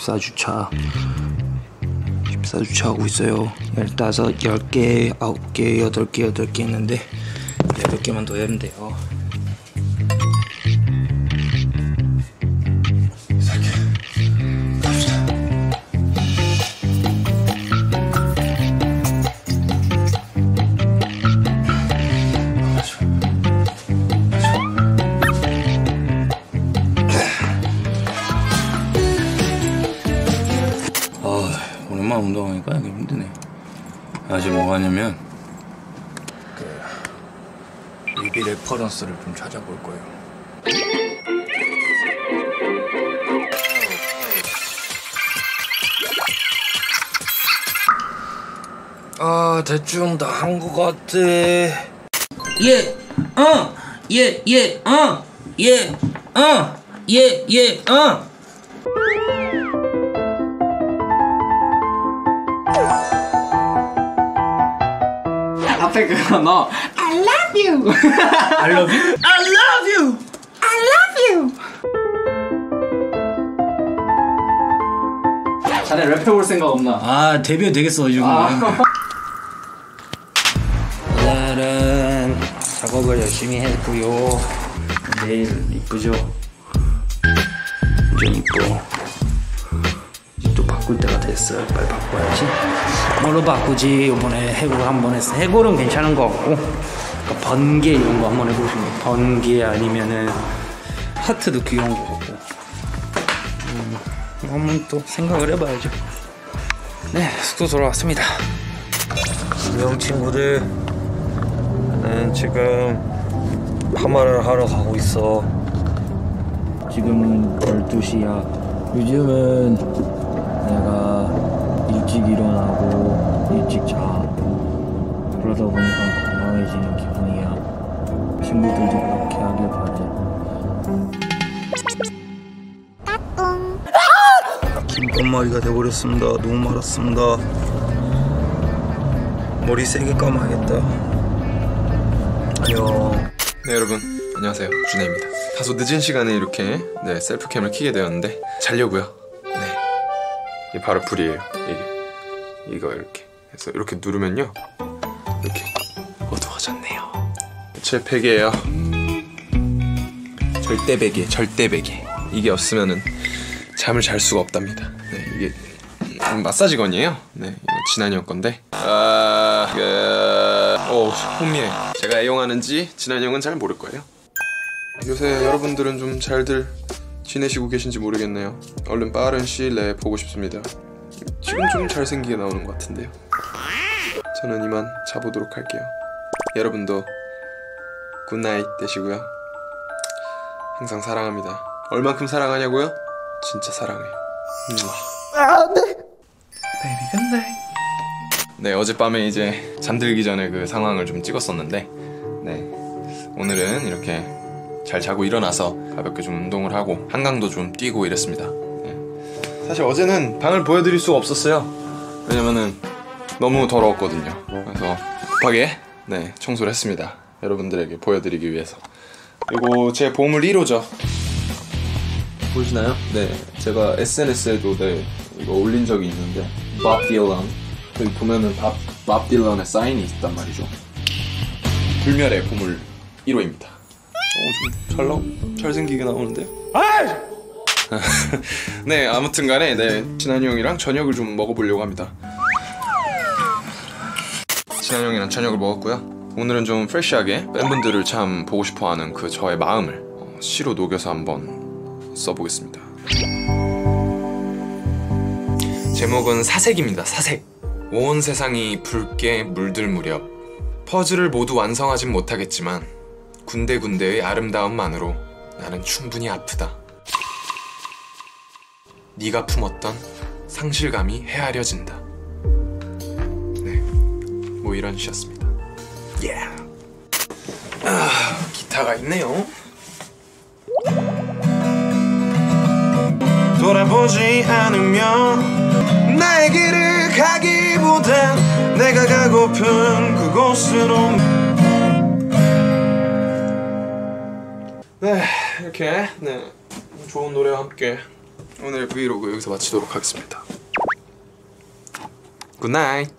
14주차 하고 있어요. 15, 10개, 9개, 8개, 8개 했는데 8개만 더 하면 돼요. 오랜만에 운동하니까 이게 힘드네. 아직 뭐 하냐면 리비 레퍼런스를 좀 찾아볼 거예요. 대충 다 한 것 같아. 앞에 그거 너 I love you. I love you? I love you! I love you. 자네 랩해볼 생각 없나? 데뷔 되겠어 요즘. 오늘은 작업을 열심히 했고요. 내일 이쁘죠? 좀 이뻐. 이제 또 바꿀 때가 됐어. 빨리 바꿔야지. 뭘로 바꾸지? 이번에 해골 한번 했어. 해골은 괜찮은 거 같고, 그러니까 번개 이런 거 한번 해보고 싶네. 번개 아니면은 하트도 귀여운 거 같고. 한번 또 생각을 해봐야죠. 네, 숙소 돌아왔습니다. 형 친구들, 나는 지금 파마를 하러 가고 있어. 지금은 12시야. 요즘은 내가 일찍 일어나고 일찍 자. 그러다 보니까 건강해지는 기분이야. 친구들도 그렇게 하길 바래. 긴건머리가 돼버렸습니다. 너무 말았습니다. 머리 세게 감아야겠다. 안녕. 네, 여러분 안녕하세요, 준혜입니다. 다소 늦은 시간에 이렇게 셀프캠을 켜게 되었는데 자려고요. 네, 이게 바로 불이에요. 이거 이렇게 해서 이렇게 누르면요, 이렇게 어두워졌네요. 제 베개예요. 절대 베개. 이게 없으면은 잠을 잘 수가 없답니다. 네, 이게 마사지건이에요. 네, 이거 진한이 형 건데. 혼미해. 제가 애용하는지 진한이 형은 잘 모를 거예요. 요새 여러분들은 좀 잘들 지내시고 계신지 모르겠네요. 얼른 빠른 시일 내에 보고 싶습니다. 지금 좀 잘생기게 나오는 것 같은데요. 저는 이만 자보도록 할게요. 여러분도 굿나잇 되시고요. 항상 사랑합니다. 얼만큼 사랑하냐고요? 진짜 사랑해요. 네. Baby good night. 네, 어젯밤에 이제 잠들기 전에 그 상황을 좀 찍었었는데, 네, 오늘은 이렇게 잘 자고 일어나서 가볍게 좀 운동을 하고 한강도 좀 뛰고 이랬습니다. 네. 사실 어제는 방을 보여드릴 수가 없었어요. 왜냐면은 너무 더러웠거든요. 그래서 급하게 청소를 했습니다. 여러분들에게 보여드리기 위해서. 그리고 제 보물 1호죠. 보시나요? 네, 제가 SNS에도 이거 올린 적이 있는데, 밥 딜런, 여기 보면은 밥 딜런의 사인이 있단 말이죠. 불멸의 보물 1호입니다. 좀 잘생기게 나오는데요? 네, 아무튼간에 진한이 형이랑 저녁을 좀 먹어보려고 합니다. 진한이 형이랑 저녁을 먹었고요. 오늘은 좀 프레시하게 팬분들을 참 보고 싶어하는 그 저의 마음을 시로 녹여서 한번 써보겠습니다. 제목은 사색입니다. 사색. 온 세상이 붉게 물들 무렵, 퍼즐을 모두 완성하진 못하겠지만 군데군데의 아름다움만으로 나는 충분히 아프다. 네가 품었던 상실감이 헤아려진다. 네, 뭐 이런 시였습니다. 기타가 있네요. 돌아보지 않으면 나의 길을 가기보단 내가 가고픈 그곳으로. 네, 이렇게 좋은 노래와 함께 오늘 브이로그 여기서 마치도록 하겠습니다. 굿나잇.